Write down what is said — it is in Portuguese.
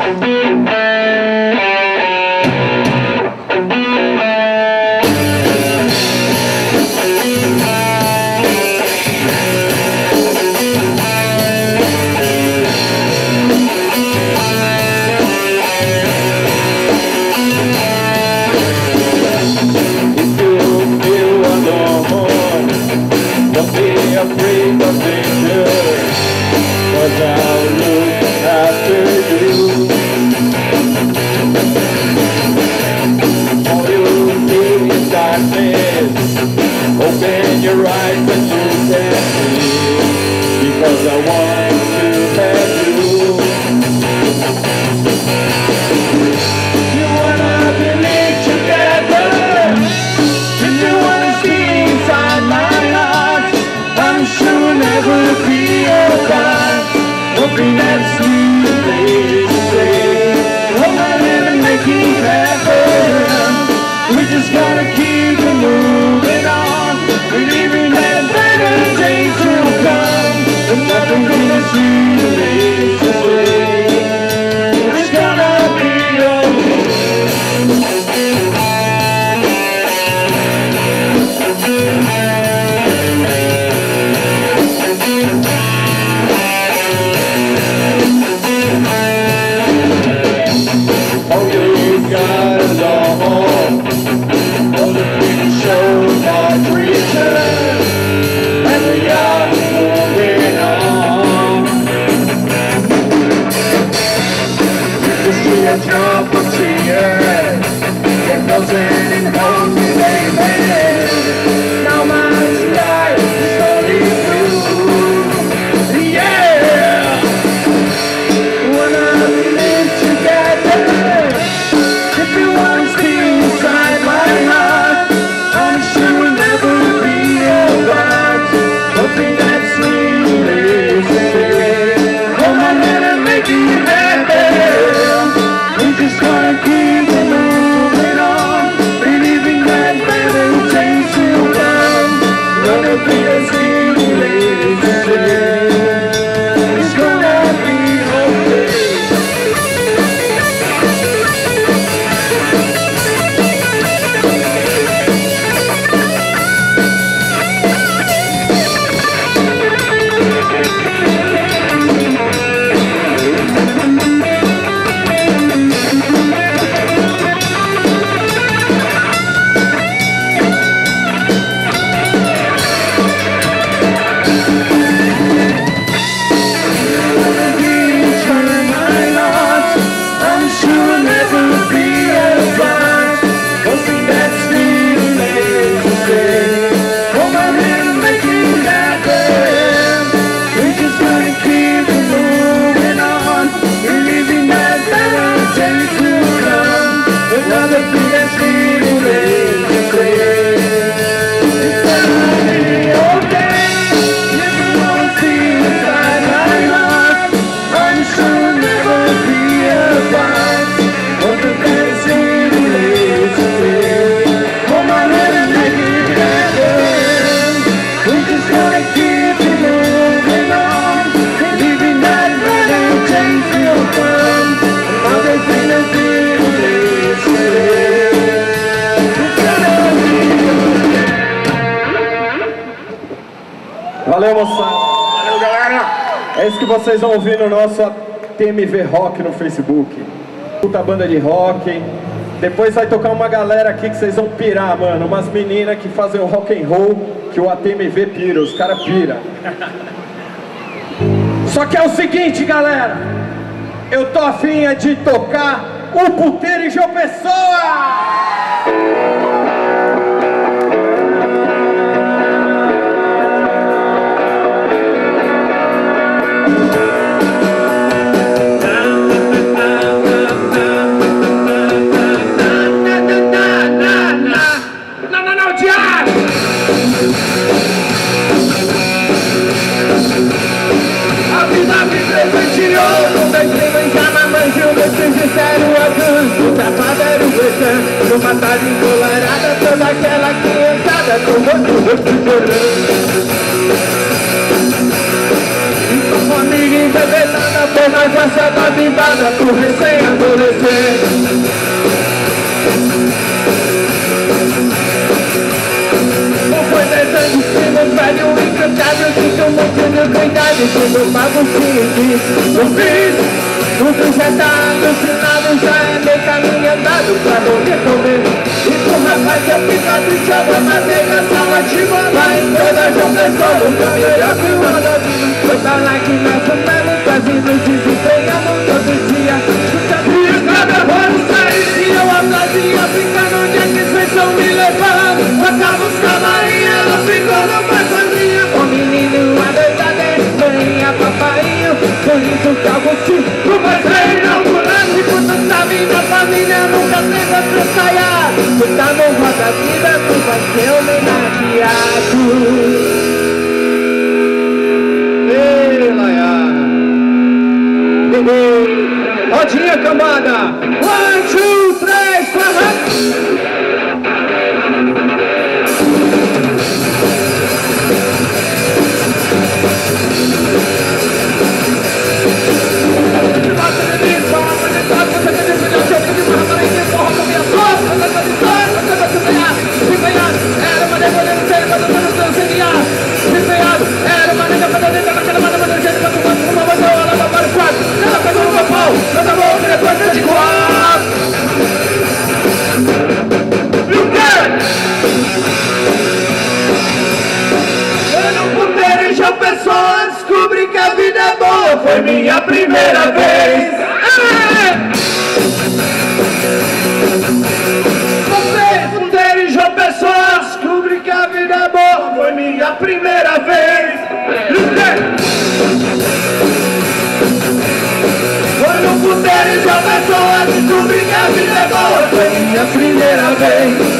Open your eyes and you can see, because I want to have you. You wanna believe together, if you wanna see inside my heart, I'm sure never be apart. Hoping that sweet lady to say, oh, I didn't make it happen. We just gotta keep it moving on, believing that better days will come, and nothing gonna see the days to say. It's gonna be oh, you got it all. All the big shows are return, and we are moving on. You see a drop of tears, it doesn't involve me, baby. Now my life is slowly through. Yeah, wanna live together. If you want to stay inside my heart, I'm sure we'll never be apart. Hoping that sweet lady's day, come on and make it happen. We just gonna keep it moving on, believing that better days will come. Gonna be a sweet lady's day. It's gonna be okay. Valeu, moçada. Valeu, galera. É isso que vocês vão ouvir no nosso ATMV Rock no Facebook. Puta banda de rock. Depois vai tocar uma galera aqui que vocês vão pirar, mano. Umas meninas que fazem o rock and roll que o ATMV pira, os caras piram. Só que é o seguinte, galera. Eu tô afim de tocar o puteiro em João Pessoa! Uma tarde encolarada, toda aquela criançada com muito e como amiga embebedada, por nós essa babibada, por recém cidade, chegou baguncinho. No fim, tudo já tá alucinado, já é meio caminho andado pra não resolver. E pro rapaz eu fico triste, eu vou bater na sala de bola. Em toda a João Pessoa, nunca melhor que o ano. Eu tá lá que nós andamos, quase nos desempenhamos todo dia. Escutando e cada ano sair, e eu sozinha ficando onde é que vocês estão me levando. Acaba os camarim, ela ficou no bar sozinha. O menino, a doidada é mãe, a papainho. Por isso que eu vou te, o parceiro inaugurando. E quando tá vindo a família, nunca teve outra saia. Tu tá no roda vida, tu vai ser homenageado. Ei, Laia. Rodinha, cambada. 1, 2, 3, para. Descobri que a vida é boa, foi minha primeira vez. Vocês funderam em João Pessoa, descobri que a vida é boa, foi minha primeira vez. Foi no puteiro em João Pessoa, descobri que a vida é boa, foi minha primeira vez.